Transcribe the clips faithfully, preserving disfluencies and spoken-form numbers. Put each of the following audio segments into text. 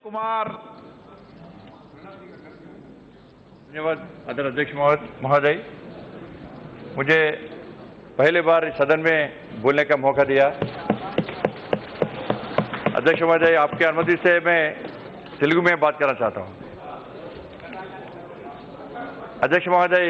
कुमार। धन्यवाद अध्यक्ष अध्यक्ष महोदय, मुझे पहली बार सदन में बोलने का मौका दिया। अध्यक्ष महोदय, आपकी अनुमति से मैं तेलुगु में बात करना चाहता हूं। अध्यक्ष महोदय,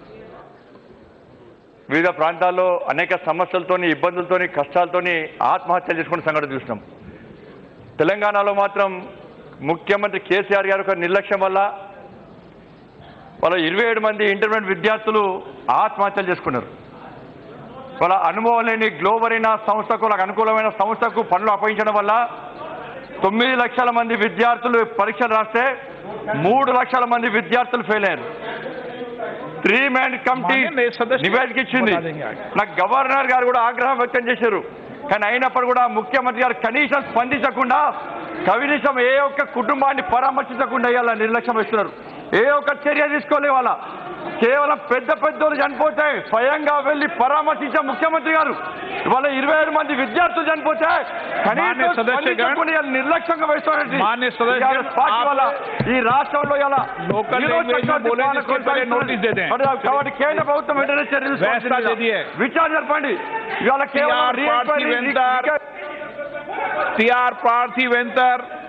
వివిధ ప్రాంతాల్లో అనేక సమస్యలతోని ఇబ్బందులతోని కష్టాలతోని ఆత్మహత్యలు చేసుకునే సంఘటన చూస్తున్నాం. తెలంగాణలో మాత్రం ముఖ్యమంత్రి కేసీఆర్ గారి యొక్క నిర్లక్ష్యం వల్ల వాళ్ళ ఇరవై ఏడు మంది ఇంటర్మీడియట్ విద్యార్థులు ఆత్మహత్యలు చేసుకున్నారు. వాళ్ళ అనుభవం లేని గ్లోబరీనా సంస్థకు, వాళ్ళకు అనుకూలమైన సంస్థకు పనులు అప్పగించడం వల్ల తొమ్మిది లక్షల మంది విద్యార్థులు పరీక్షలు రాస్తే మూడు లక్షల మంది విద్యార్థులు ఫెయిల్ అయ్యారు. త్రీ మ్యాన్ కమిటీ నివేదిక ఇచ్చింది. నాకు గవర్నర్ గారు కూడా ఆగ్రహం వ్యక్తం చేశారు. కానీ అయినప్పుడు కూడా ముఖ్యమంత్రి గారు కనీసం స్పందించకుండా, కనీసం ఏ ఒక్క కుటుంబాన్ని పరామర్శించకుండా ఇవాళ నిర్లక్ష్యం ఇస్తున్నారు. ఏ ఒక్క చర్య తీసుకోలే. వాళ్ళ కేవలం పెద్ద పెద్దోళ్ళు చనిపోతే స్వయంగా వెళ్లి పరామర్శించే ముఖ్యమంత్రి గారు ఇవాళ ఇరవై ఏడు మంది విద్యార్థులు చనిపోతే నిర్లక్ష్యంగా వేస్తున్నారు. ఈ రాష్ట్రంలో ఇలా కాబట్టి కేంద్ర ప్రభుత్వం వెంటనే చర్యలు విచారణ జరపండి. ఇవాళ కేవలం టిఆర్ పార్థివేందర్